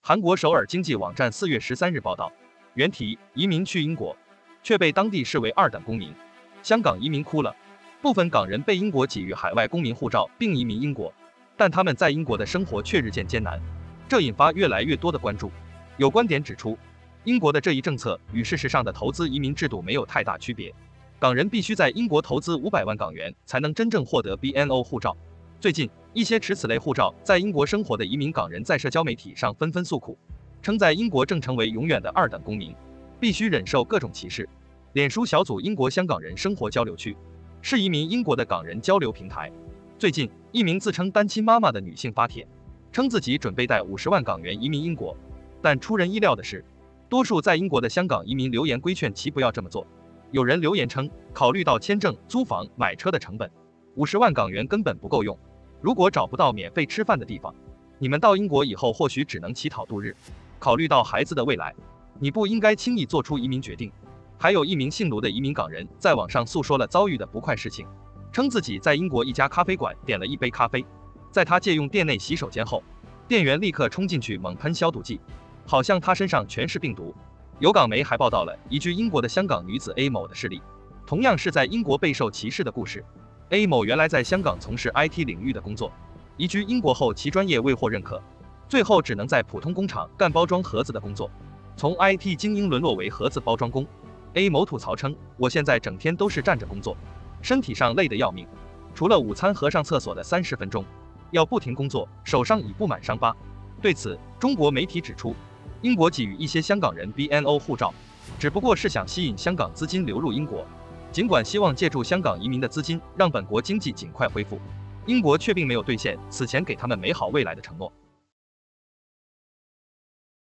韩国首尔经济网站4月13日报道，原题：移民去英国，却被当地视为二等公民。香港移民哭了，部分港人被英国给予海外公民护照并移民英国，但他们在英国的生活却日渐艰难，这引发越来越多的关注。有观点指出，英国的这一政策与事实上的投资移民制度没有太大区别，港人必须在英国投资500万港元才能真正获得 BNO 护照。最近，一些持此类护照在英国生活的移民港人在社交媒体上纷纷诉苦，称在英国正成为永远的二等公民，必须忍受各种歧视。脸书小组英国香港人生活交流区是移民英国的港人交流平台。最近，一名自称单亲妈妈的女性发帖，称自己准备带50万港元移民英国，但出人意料的是，多数在英国的香港移民留言规劝其不要这么做。有人留言称，考虑到签证、租房、买车的成本，50万港元根本不够用。如果找不到免费吃饭的地方，你们到英国以后或许只能乞讨度日。考虑到孩子的未来，你不应该轻易做出移民决定。还有一名姓卢的移民港人在网上诉说了遭遇的不快事情，称自己在英国一家咖啡馆点了一杯咖啡，在他借用店内洗手间后，店员立刻冲进去猛喷消毒剂，好像他身上全是病毒。有港媒还报道了移居英国的香港女子 A 某的事例，同样是在英国备受歧视的故事。A 某原来在香港从事 IT 领域的工作，移居英国后其专业未获认可，最后只能在普通工厂干包装盒子的工作，从 IT 精英沦落为盒子包装工。A 某吐槽称，我现在整天都是站着工作，身体上累得要命，除了午餐和上厕所的30分钟，要不停工作，手上已布满伤疤。对此，中国媒体指出，英国给予一些香港人 BNO 护照，只不过是想吸引香港资金流入英国，尽管希望借助香港移民的资金让本国经济尽快恢复，英国却并没有兑现此前给他们美好未来的承诺。